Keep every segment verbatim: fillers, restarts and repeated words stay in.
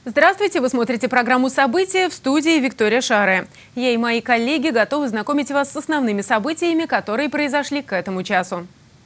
Здравствуйте! Вы смотрите программу «События», в студии Виктория Шаре. Я и мои коллеги готовы знакомить вас с основными событиями, которые произошли к этому часу.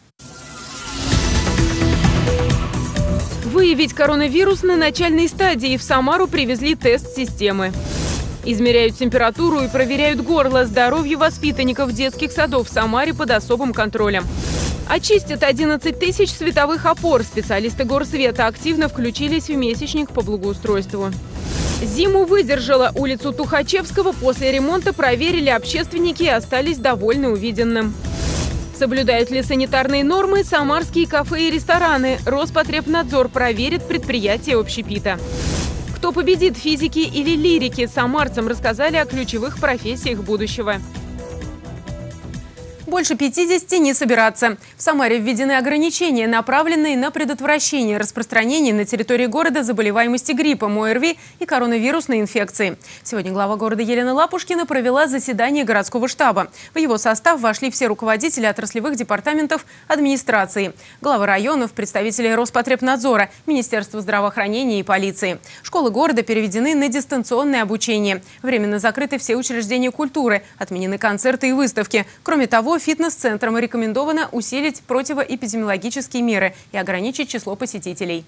Выявить коронавирус на начальной стадии. В Самару привезли тест-системы. Измеряют температуру и проверяют горло. Здоровье воспитанников детских садов в Самаре под особым контролем. Очистят одиннадцать тысяч световых опор. Специалисты горсвета активно включились в месячник по благоустройству. Зиму выдержала. Улицу Тухачевского после ремонта проверили общественники и остались довольны увиденным. Соблюдают ли санитарные нормы самарские кафе и рестораны? Роспотребнадзор проверит предприятия общепита. Кто победит, физики или лирики? Самарцам рассказали о ключевых профессиях будущего. Больше пятидесяти не собираться. В Самаре введены ограничения, направленные на предотвращение распространения на территории города заболеваемости гриппом, ОРВИ и коронавирусной инфекции. Сегодня глава города Елена Лапушкина провела заседание городского штаба. В его состав вошли все руководители отраслевых департаментов администрации, главы районов, представители Роспотребнадзора, Министерства здравоохранения и полиции. Школы города переведены на дистанционное обучение. Временно закрыты все учреждения культуры, отменены концерты и выставки. Кроме того, фитнес-центрам рекомендовано усилить противоэпидемиологические меры и ограничить число посетителей.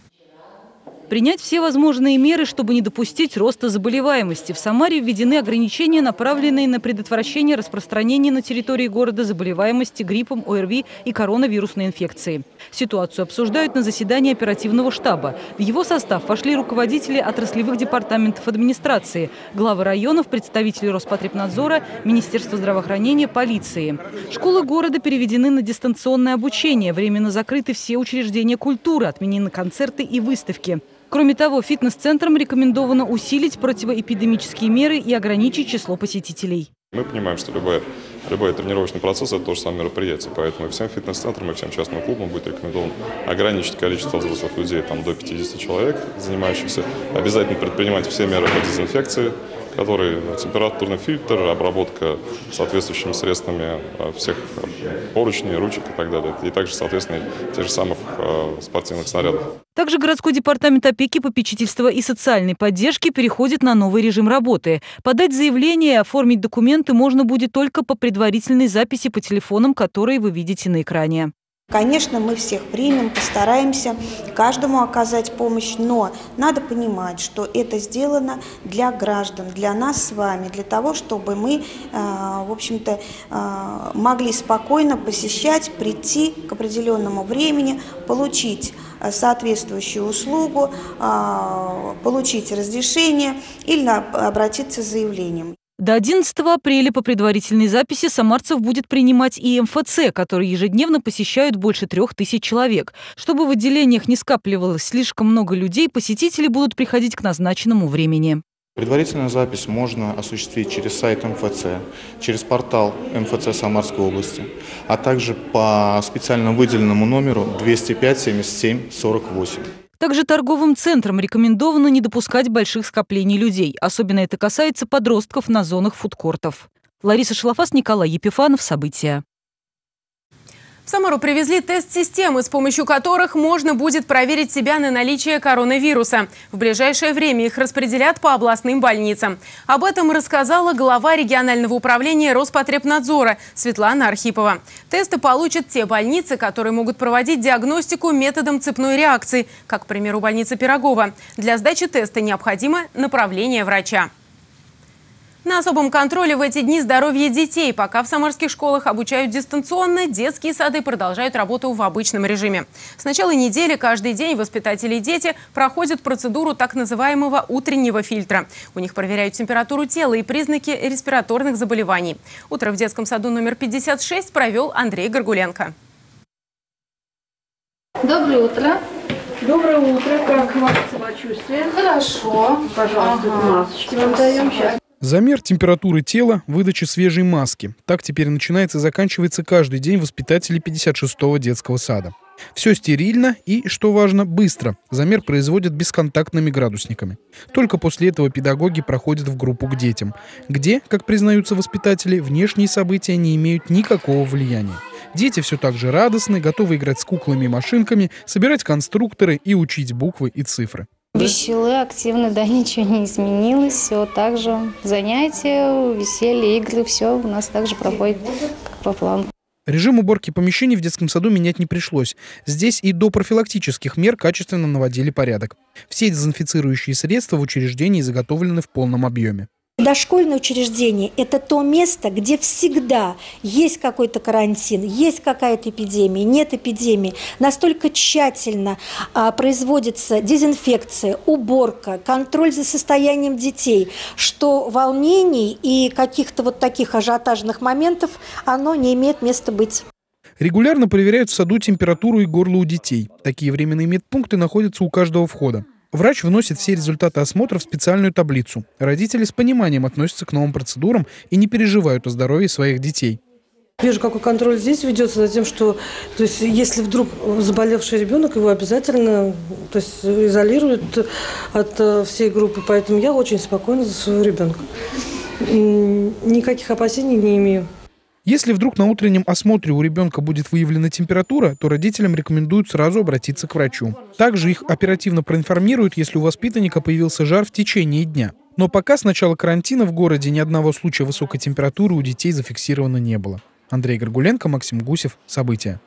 Принять все возможные меры, чтобы не допустить роста заболеваемости. В Самаре введены ограничения, направленные на предотвращение распространения на территории города заболеваемости гриппом, ОРВИ и коронавирусной инфекцией. Ситуацию обсуждают на заседании оперативного штаба. В его состав вошли руководители отраслевых департаментов администрации, главы районов, представители Роспотребнадзора, Министерства здравоохранения, полиции. Школы города переведены на дистанционное обучение. Временно закрыты все учреждения культуры, отменены концерты и выставки. Кроме того, фитнес-центрам рекомендовано усилить противоэпидемические меры и ограничить число посетителей. Мы понимаем, что любой, любой тренировочный процесс – это то же самое мероприятие, поэтому и всем фитнес-центрам, и всем частным клубам будет рекомендовано ограничить количество взрослых людей там, до пятидесяти человек, занимающихся. Обязательно предпринимать все меры по дезинфекции, которые температурный фильтр, обработка соответствующими средствами всех поручней, ручек и так далее. И также, соответственно, тех же самых спортивных снарядов. Также городской департамент опеки, попечительства и социальной поддержки переходит на новый режим работы. Подать заявление и оформить документы можно будет только по предварительной записи по телефонам, которые вы видите на экране. Конечно, мы всех примем, постараемся каждому оказать помощь, но надо понимать, что это сделано для граждан, для нас с вами, для того, чтобы мы, в общем-то, могли спокойно посещать, прийти к определенному времени, получить соответствующую услугу, получить разрешение или обратиться с заявлением. До одиннадцатого апреля по предварительной записи самарцев будет принимать и эм эф цэ, которые ежедневно посещают больше трех тысяч человек. Чтобы в отделениях не скапливалось слишком много людей, посетители будут приходить к назначенному времени. Предварительную запись можно осуществить через сайт эм эф цэ, через портал эм эф цэ Самарской области, а также по специально выделенному номеру двести пять семьдесят семь сорок восемь. Также торговым центрам рекомендовано не допускать больших скоплений людей. Особенно это касается подростков на зонах фудкортов. Лариса Шалафас, Николай Епифанов. События. В Самару привезли тест-системы, с помощью которых можно будет проверить себя на наличие коронавируса. В ближайшее время их распределят по областным больницам. Об этом рассказала глава регионального управления Роспотребнадзора Светлана Архипова. Тесты получат те больницы, которые могут проводить диагностику методом цепной реакции, как, к примеру, больница Пирогова. Для сдачи теста необходимо направление врача. На особом контроле в эти дни здоровье детей. Пока в самарских школах обучают дистанционно, детские сады продолжают работу в обычном режиме. С начала недели каждый день воспитатели и дети проходят процедуру так называемого утреннего фильтра. У них проверяют температуру тела и признаки респираторных заболеваний. Утро в детском саду номер пятьдесят шесть провел Андрей Горгуленко. Доброе утро. Доброе утро. Как ваше самочувствие? Хорошо. Пожалуйста, ага. Масочки вам даем сейчас. Замер температуры тела, выдача свежей маски. Так теперь начинается и заканчивается каждый день воспитателей пятьдесят шестого детского сада. Все стерильно и, что важно, быстро. Замер производят бесконтактными градусниками. Только после этого педагоги проходят в группу к детям, где, как признаются воспитатели, внешние события не имеют никакого влияния. Дети все так же радостны, готовы играть с куклами и машинками, собирать конструкторы и учить буквы и цифры. Веселые, активно, да, ничего не изменилось. Все так же. Занятия, веселье, игры, все у нас также проходит как по плану. Режим уборки помещений в детском саду менять не пришлось. Здесь и до профилактических мер качественно наводили порядок. Все дезинфицирующие средства в учреждении заготовлены в полном объеме. Дошкольное учреждение – это то место, где всегда есть какой-то карантин, есть какая-то эпидемия, нет эпидемии. Настолько тщательно а, производится дезинфекция, уборка, контроль за состоянием детей, что волнений и каких-то вот таких ажиотажных моментов оно не имеет места быть. Регулярно проверяют в саду температуру и горло у детей. Такие временные медпункты находятся у каждого входа. Врач вносит все результаты осмотра в специальную таблицу. Родители с пониманием относятся к новым процедурам и не переживают о здоровье своих детей. Вижу, какой контроль здесь ведется за тем, что, то есть, если вдруг заболевший ребенок, его обязательно, то есть, изолируют от всей группы. Поэтому я очень спокойна за своего ребенка. Никаких опасений не имею. Если вдруг на утреннем осмотре у ребенка будет выявлена температура, то родителям рекомендуют сразу обратиться к врачу. Также их оперативно проинформируют, если у воспитанника появился жар в течение дня. Но пока с начала карантина в городе ни одного случая высокой температуры у детей зафиксировано не было. Андрей Горгуленко, Максим Гусев. События.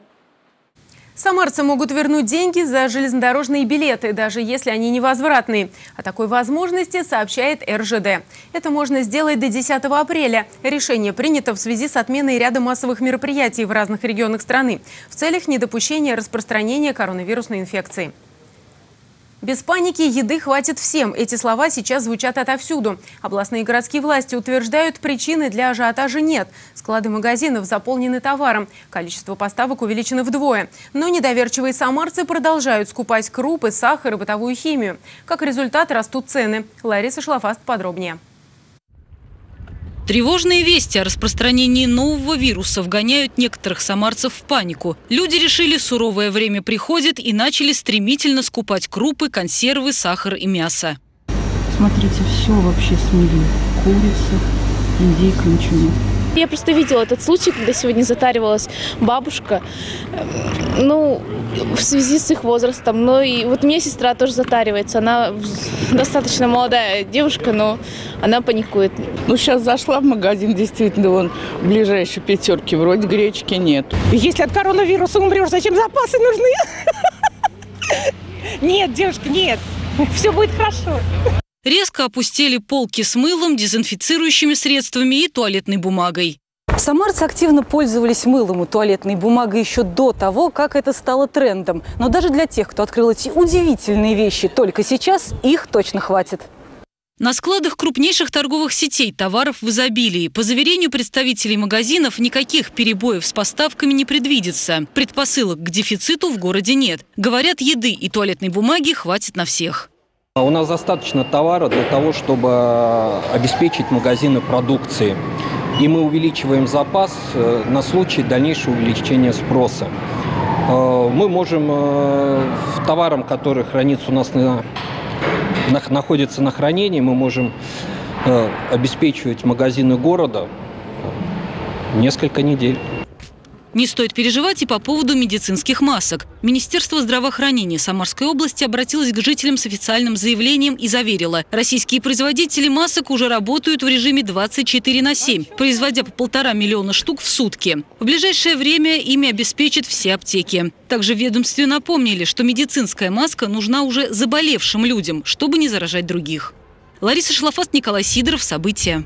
Самарцы могут вернуть деньги за железнодорожные билеты, даже если они невозвратные. О такой возможности сообщает эр жэ дэ. Это можно сделать до десятого апреля. Решение принято в связи с отменой ряда массовых мероприятий в разных регионах страны в целях недопущения распространения коронавирусной инфекции. Без паники, еды хватит всем. Эти слова сейчас звучат отовсюду. Областные и городские власти утверждают, причины для ажиотажа нет. Склады магазинов заполнены товаром. Количество поставок увеличено вдвое. Но недоверчивые самарцы продолжают скупать крупы, сахар и бытовую химию. Как результат, растут цены. Лариса Шлафаст подробнее. Тревожные вести о распространении нового вируса вгоняют некоторых самарцев в панику. Люди решили, суровое время приходит, и начали стремительно скупать крупы, консервы, сахар и мясо. Смотрите, все вообще смели. Курица, индейка, ничего нет. Я просто видела этот случай, когда сегодня затаривалась бабушка, ну, в связи с их возрастом. Но и вот у меня сестра тоже затаривается. Она достаточно молодая девушка, но она паникует. Ну, сейчас зашла в магазин, действительно, вон, в ближайшей пятерке вроде гречки нет. Если от коронавируса умрешь, зачем запасы нужны? Нет, девушка, нет. Все будет хорошо. Резко опустели полки с мылом, дезинфицирующими средствами и туалетной бумагой. Самарцы активно пользовались мылом и туалетной бумагой еще до того, как это стало трендом. Но даже для тех, кто открыл эти удивительные вещи только сейчас, их точно хватит. На складах крупнейших торговых сетей товаров в изобилии. По заверению представителей магазинов, никаких перебоев с поставками не предвидится. Предпосылок к дефициту в городе нет. Говорят, еды и туалетной бумаги хватит на всех. У нас достаточно товара для того, чтобы обеспечить магазины продукции. И мы увеличиваем запас на случай дальнейшего увеличения спроса. Мы можем товаром, который хранится у нас на, находится на хранении, мы можем обеспечивать магазины города несколько недель. Не стоит переживать и по поводу медицинских масок. Министерство здравоохранения Самарской области обратилось к жителям с официальным заявлением и заверило, российские производители масок уже работают в режиме двадцать четыре на семь, производя по полтора миллиона штук в сутки. В ближайшее время ими обеспечат все аптеки. Также в ведомстве напомнили, что медицинская маска нужна уже заболевшим людям, чтобы не заражать других. Лариса Шлафаст, Николай Сидоров. События.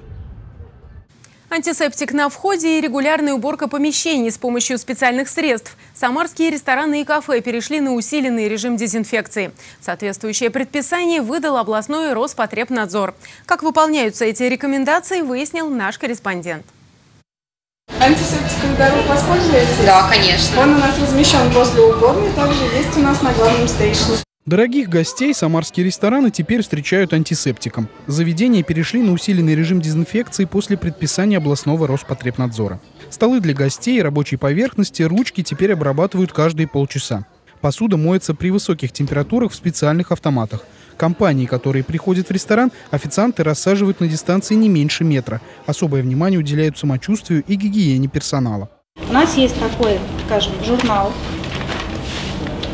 Антисептик на входе и регулярная уборка помещений с помощью специальных средств. Самарские рестораны и кафе перешли на усиленный режим дезинфекции. Соответствующее предписание выдал областной Роспотребнадзор. Как выполняются эти рекомендации, выяснил наш корреспондент. Антисептиком дорог воспользуетесь? Да, конечно. Он у нас размещен возле уборной, также есть у нас на главном стейшне. Дорогих гостей самарские рестораны теперь встречают антисептиком. Заведения перешли на усиленный режим дезинфекции после предписания областного Роспотребнадзора. Столы для гостей, рабочие поверхности, ручки теперь обрабатывают каждые полчаса. Посуда моется при высоких температурах в специальных автоматах. Компании, которые приходят в ресторан, официанты рассаживают на дистанции не меньше метра. Особое внимание уделяют самочувствию и гигиене персонала. У нас есть такой, скажем, журнал.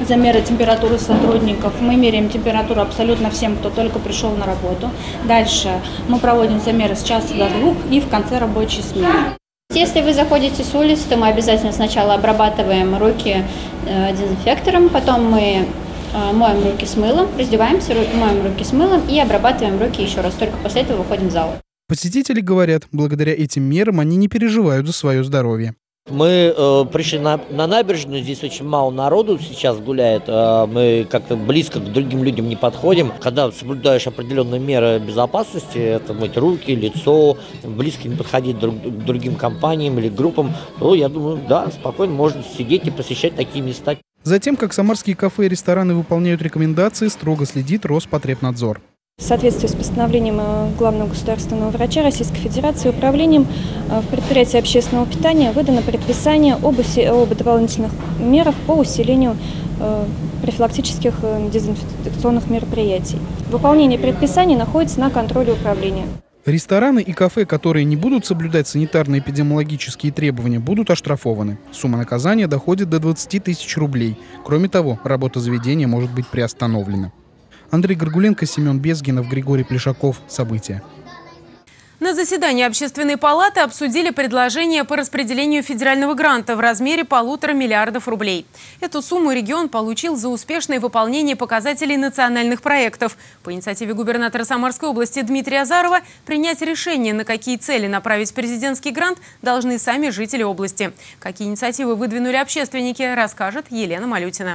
замеры температуры сотрудников. Мы меряем температуру абсолютно всем, кто только пришел на работу. Дальше мы проводим замеры с часа до двух и в конце рабочей смены. Если вы заходите с улицы, то мы обязательно сначала обрабатываем руки э, дезинфектором, потом мы э, моем руки с мылом, раздеваемся, моем руки с мылом и обрабатываем руки еще раз. Только после этого выходим в зал. Посетители говорят, благодаря этим мерам они не переживают за свое здоровье. Мы э, пришли на, на набережную, здесь очень мало народу сейчас гуляет, э, мы как-то близко к другим людям не подходим. Когда соблюдаешь определенные меры безопасности, это мыть руки, лицо, близко не подходить друг, к другим компаниям или группам, то я думаю, да, спокойно можно сидеть и посещать такие места. Затем, как самарские кафе и рестораны выполняют рекомендации, строго следит Роспотребнадзор. В соответствии с постановлением главного государственного врача Российской Федерации управлением в предприятии общественного питания выдано предписание об, об дополнительных мерах по усилению профилактических дезинфекционных мероприятий. Выполнение предписаний находится на контроле управления. Рестораны и кафе, которые не будут соблюдать санитарно-эпидемиологические требования, будут оштрафованы. Сумма наказания доходит до двадцати тысяч рублей. Кроме того, работа заведения может быть приостановлена. Андрей Горгуленко, Семен Безгинов, Григорий Плешаков. События. На заседании Общественной палаты обсудили предложение по распределению федерального гранта в размере полутора миллиардов рублей. Эту сумму регион получил за успешное выполнение показателей национальных проектов. По инициативе губернатора Самарской области Дмитрия Азарова принять решение, на какие цели направить президентский грант, должны сами жители области. Какие инициативы выдвинули общественники, расскажет Елена Малютина.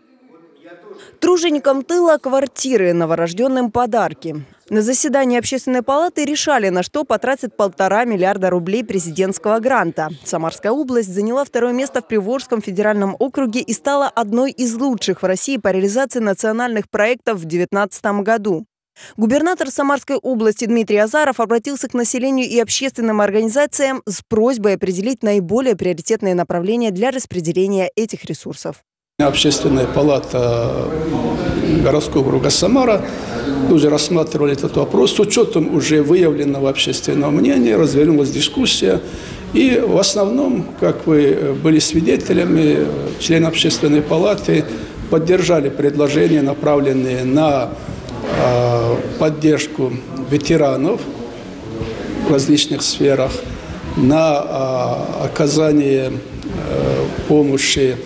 Труженикам тыла квартиры, новорожденным подарки. На заседании Общественной палаты решали, на что потратят полтора миллиарда рублей президентского гранта. Самарская область заняла второе место в Приволжском федеральном округе и стала одной из лучших в России по реализации национальных проектов в две тысячи девятнадцатом году. Губернатор Самарской области Дмитрий Азаров обратился к населению и общественным организациям с просьбой определить наиболее приоритетные направления для распределения этих ресурсов. Общественная палата городского округа Самара уже рассматривали этот вопрос. С учетом уже выявленного общественного мнения развернулась дискуссия. И в основном, как вы были свидетелями, члены общественной палаты поддержали предложения, направленные на э, поддержку ветеранов в различных сферах, на э, оказание э, помощи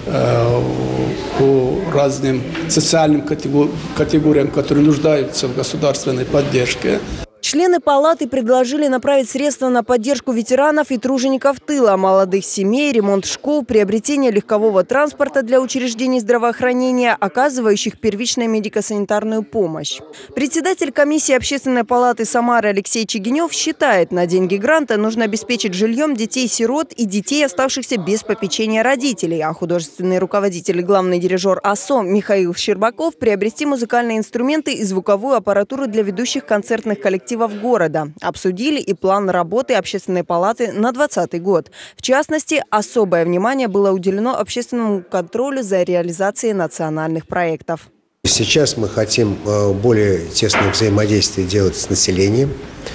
по разным социальным категориям, которые нуждаются в государственной поддержке. Члены палаты предложили направить средства на поддержку ветеранов и тружеников тыла, молодых семей, ремонт школ, приобретение легкового транспорта для учреждений здравоохранения, оказывающих первичную медико-санитарную помощь. Председатель комиссии Общественной палаты Самары Алексей Чигинев считает, на деньги гранта нужно обеспечить жильем детей-сирот и детей, оставшихся без попечения родителей, а художественный руководитель и главный дирижер АСО Михаил Щербаков приобрести музыкальные инструменты и звуковую аппаратуру для ведущих концертных коллективов города. Обсудили и план работы Общественной палаты на двадцатый год. В частности, особое внимание было уделено общественному контролю за реализацией национальных проектов. Сейчас мы хотим более тесное взаимодействие делать с населением.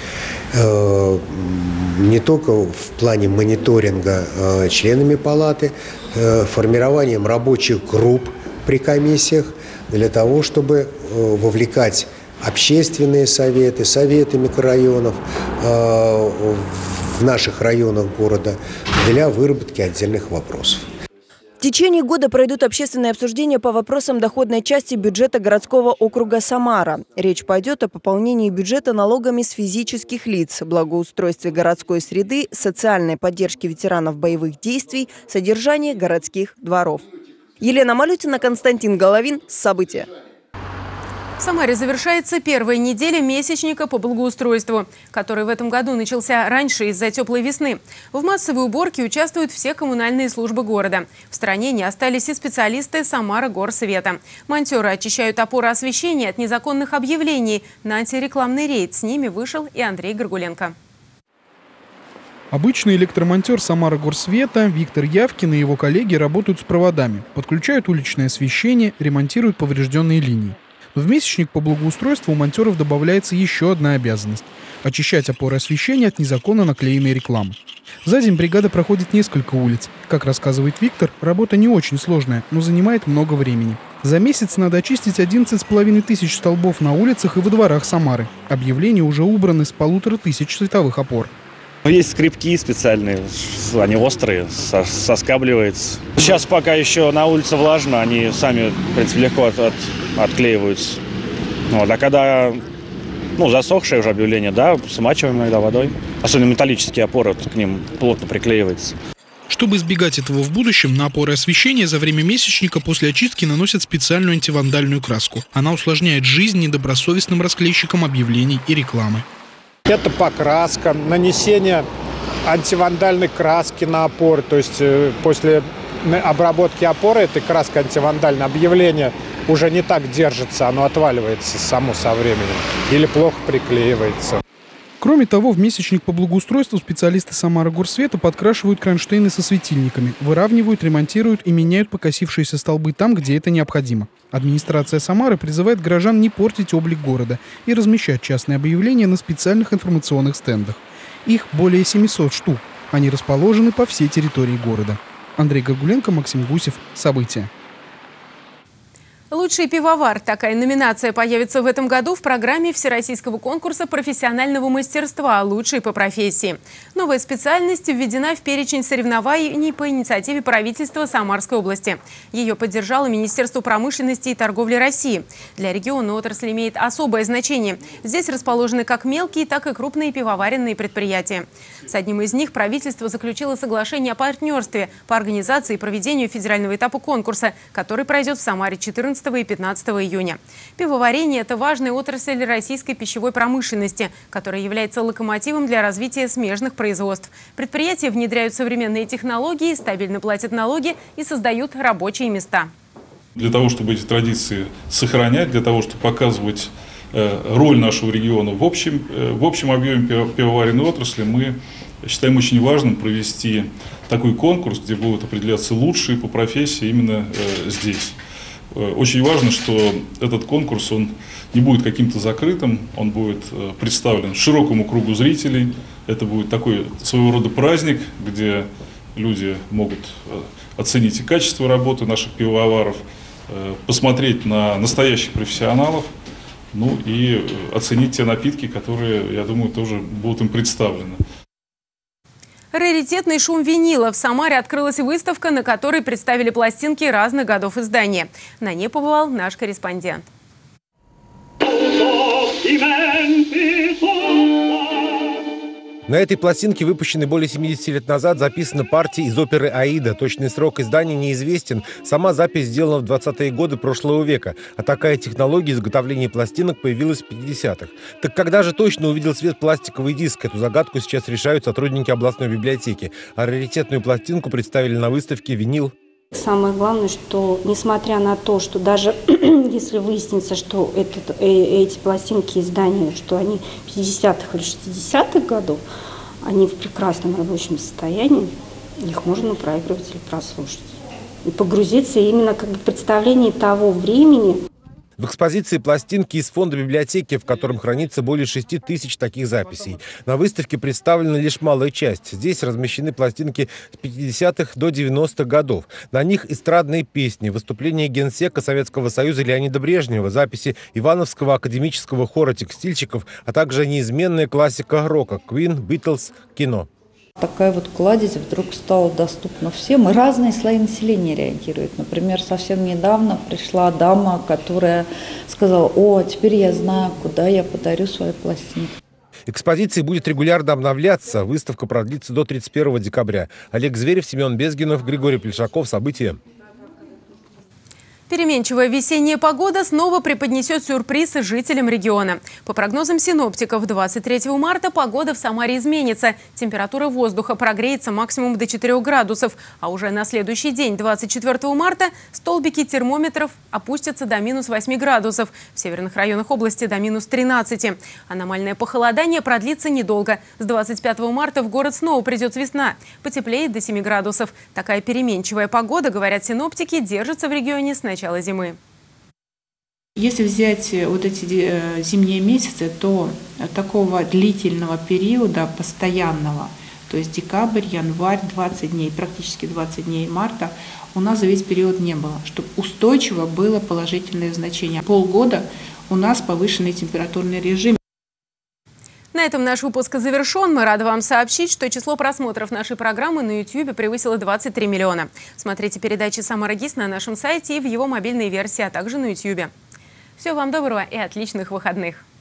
Не только в плане мониторинга членами палаты, формированием рабочих групп при комиссиях для того, чтобы вовлекать общественные советы, советы микрорайонов э, в наших районах города для выработки отдельных вопросов. В течение года пройдут общественные обсуждения по вопросам доходной части бюджета городского округа Самара. Речь пойдет о пополнении бюджета налогами с физических лиц, благоустройстве городской среды, социальной поддержке ветеранов боевых действий, содержании городских дворов. Елена Малютина, Константин Головин. События. В Самаре завершается первая неделя месячника по благоустройству, который в этом году начался раньше из-за теплой весны. В массовой уборке участвуют все коммунальные службы города. В стране не остались и специалисты Самара-Горсвета. Монтеры очищают опоры освещения от незаконных объявлений. На антирекламный рейд с ними вышел и Андрей Горгуленко. Обычный электромонтер Самара-Горсвета Виктор Явкин и его коллеги работают с проводами, подключают уличное освещение, ремонтируют поврежденные линии. В месячник по благоустройству у монтеров добавляется еще одна обязанность – очищать опоры освещения от незаконно наклеенной рекламы. За день бригада проходит несколько улиц. Как рассказывает Виктор, работа не очень сложная, но занимает много времени. За месяц надо очистить одиннадцать с половиной тысяч столбов на улицах и во дворах Самары. Объявления уже убраны с полутора тысяч световых опор. Есть скребки специальные, они острые, соскабливаются. Сейчас пока еще на улице влажно, они сами, в принципе, легко от, от, отклеиваются. Вот, а когда ну, засохшее уже объявление, да, смачиваем иногда водой. Особенно металлические опоры, к ним плотно приклеиваются. Чтобы избегать этого в будущем, на опоры освещения за время месячника после очистки наносят специальную антивандальную краску. Она усложняет жизнь недобросовестным расклейщикам объявлений и рекламы. Это покраска, нанесение антивандальной краски на опоры. То есть после обработки опоры этой краской антивандальной объявление уже не так держится, оно отваливается само со временем или плохо приклеивается. Кроме того, в месячник по благоустройству специалисты Самара-Горсвета подкрашивают кронштейны со светильниками, выравнивают, ремонтируют и меняют покосившиеся столбы там, где это необходимо. Администрация Самары призывает горожан не портить облик города и размещать частные объявления на специальных информационных стендах. Их более семисот штук. Они расположены по всей территории города. Андрей Горгуленко, Максим Гусев. События. Лучший пивовар. Такая номинация появится в этом году в программе Всероссийского конкурса профессионального мастерства «Лучший по профессии». Новая специальность введена в перечень соревнований по инициативе правительства Самарской области. Ее поддержало Министерство промышленности и торговли России. Для региона отрасль имеет особое значение. Здесь расположены как мелкие, так и крупные пивоваренные предприятия. С одним из них правительство заключило соглашение о партнерстве по организации и проведению федерального этапа конкурса, который пройдет в Самаре четырнадцатого и пятнадцатого июня. Пивоварение – это важная отрасль российской пищевой промышленности, которая является локомотивом для развития смежных производств. Предприятия внедряют современные технологии, стабильно платят налоги и создают рабочие места. Для того, чтобы эти традиции сохранять, для того, чтобы показывать роль нашего региона в общем, в общем объеме пивоваренной отрасли, мы считаем очень важным провести такой конкурс, где будут определяться лучшие по профессии именно здесь. Очень важно, что этот конкурс он не будет каким-то закрытым, он будет представлен широкому кругу зрителей. Это будет такой своего рода праздник, где люди могут оценить и качество работы наших пивоваров, посмотреть на настоящих профессионалов, ну и оценить те напитки, которые, я думаю, тоже будут им представлены. Раритетный шум винила. В Самаре открылась выставка, на которой представили пластинки разных годов издания. На ней побывал наш корреспондент. На этой пластинке, выпущенной более семидесяти лет назад, записана партия из оперы «Аида». Точный срок издания неизвестен. Сама запись сделана в двадцатые годы прошлого века. А такая технология изготовления пластинок появилась в пятидесятых. Так когда же точно увидел свет пластиковый диск? Эту загадку сейчас решают сотрудники областной библиотеки. А раритетную пластинку представили на выставке «Винил». Самое главное, что несмотря на то, что даже если выяснится, что этот, э, эти пластинки издания, что они пятидесятых или шестидесятых годов, они в прекрасном рабочем состоянии, их можно проигрывать или прослушать. И погрузиться именно как бы в представление того времени. В экспозиции пластинки из фонда библиотеки, в котором хранится более шести тысяч таких записей. На выставке представлена лишь малая часть. Здесь размещены пластинки с пятидесятых до девяностых годов. На них эстрадные песни, выступления генсека Советского Союза Леонида Брежнева, записи Ивановского академического хора текстильщиков, а также неизменная классика рока – Queen, Beatles, кино. Такая вот кладезь вдруг стала доступна всем, и разные слои населения реагируют. Например, совсем недавно пришла дама, которая сказала: «О, теперь я знаю, куда я подарю свою пластинку». Экспозиция будет регулярно обновляться. Выставка продлится до тридцать первого декабря. Олег Зверев, Семен Безгинов, Григорий Плешаков. События. Переменчивая весенняя погода снова преподнесет сюрприз жителям региона. По прогнозам синоптиков, двадцать третьего марта погода в Самаре изменится. Температура воздуха прогреется максимум до четырёх градусов. А уже на следующий день, двадцать четвёртого марта, столбики термометров опустятся до минус восьми градусов. В северных районах области до минус тринадцати. Аномальное похолодание продлится недолго. С двадцать пятого марта в город снова придет весна. Потеплеет до семи градусов. Такая переменчивая погода, говорят синоптики, держится в регионе с начала зимы. Если взять вот эти зимние месяцы, то такого длительного периода, постоянного, то есть декабрь, январь, двадцать дней, практически двадцать дней марта, у нас за весь период не было, чтобы устойчиво было положительное значение. Полгода у нас повышенный температурный режим. На этом наш выпуск завершен. Мы рады вам сообщить, что число просмотров нашей программы на ютубе превысило двадцать три миллиона. Смотрите передачи «Самара ГИС» на нашем сайте и в его мобильной версии, а также на ютубе. Всего вам доброго и отличных выходных!